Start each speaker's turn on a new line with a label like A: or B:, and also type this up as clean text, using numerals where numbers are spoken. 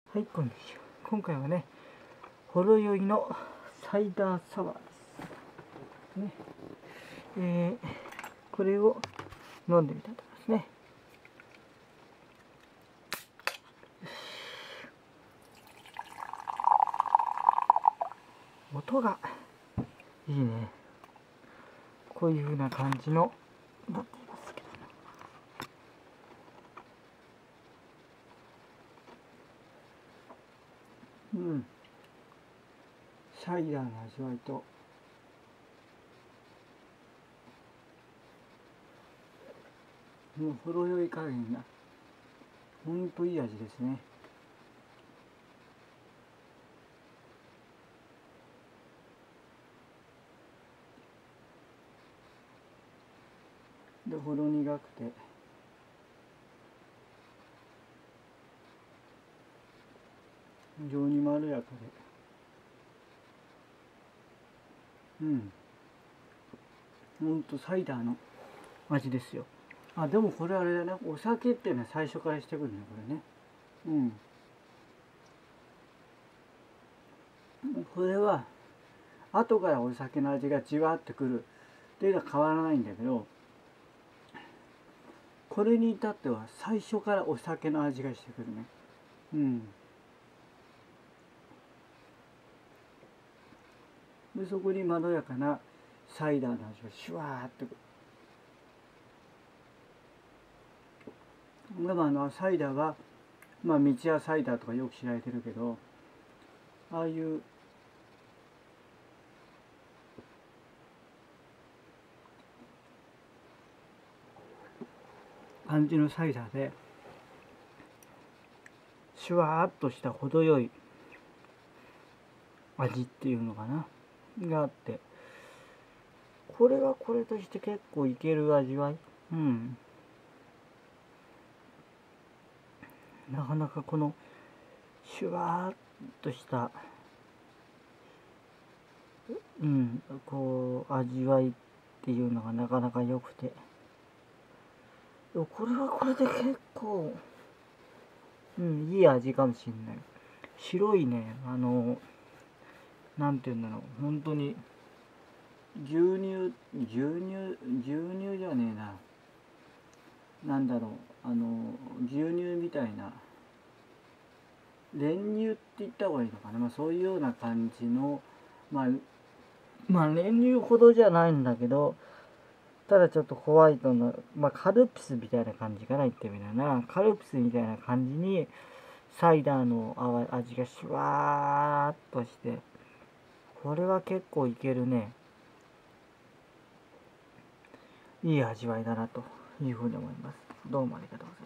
A: はい、こんにちは。今回はね、ほろ酔いのサイダーサワーです。ね。これを飲んでみたいと思いますね。音がいいね。こういう風な感じのなっていますけどね。サイダーの味わいともうほろ酔い加減がほんといい味ですね。で、ほろ苦くて非常にまろやかで、ほんとサイダーの味ですよ。あ、でもこれあれだね、お酒ってね、最初からしてくるね、これね。これは後からお酒の味がじわってくるっていうのは変わらないんだけど、これに至っては最初からお酒の味がしてくるね。でそこにまろやかなサイダーの味がシュワーってくる。でもサイダーは道屋サイダーとかよく知られてるけど、ああいう感じのサイダーでシュワーっとした程よい味っていうのかながあって、これはこれとして結構いける味わい。なかなかこのシュワーっとしたこう味わいっていうのがなかなか良くて、これはこれで結構いい味かもしれない。白いね、なんていうんだろう、本当に牛乳じゃねえな、なんだろう、牛乳みたいな練乳って言った方がいいのかな、そういうような感じの、練乳ほどじゃないんだけど、ただちょっとホワイトの、カルピスみたいな感じかな、言ってみたらな。カルピスみたいな感じにサイダーの味がシュワーっとして、これは結構いけるね。いい味わいだなというふうに思います。どうもありがとうございます。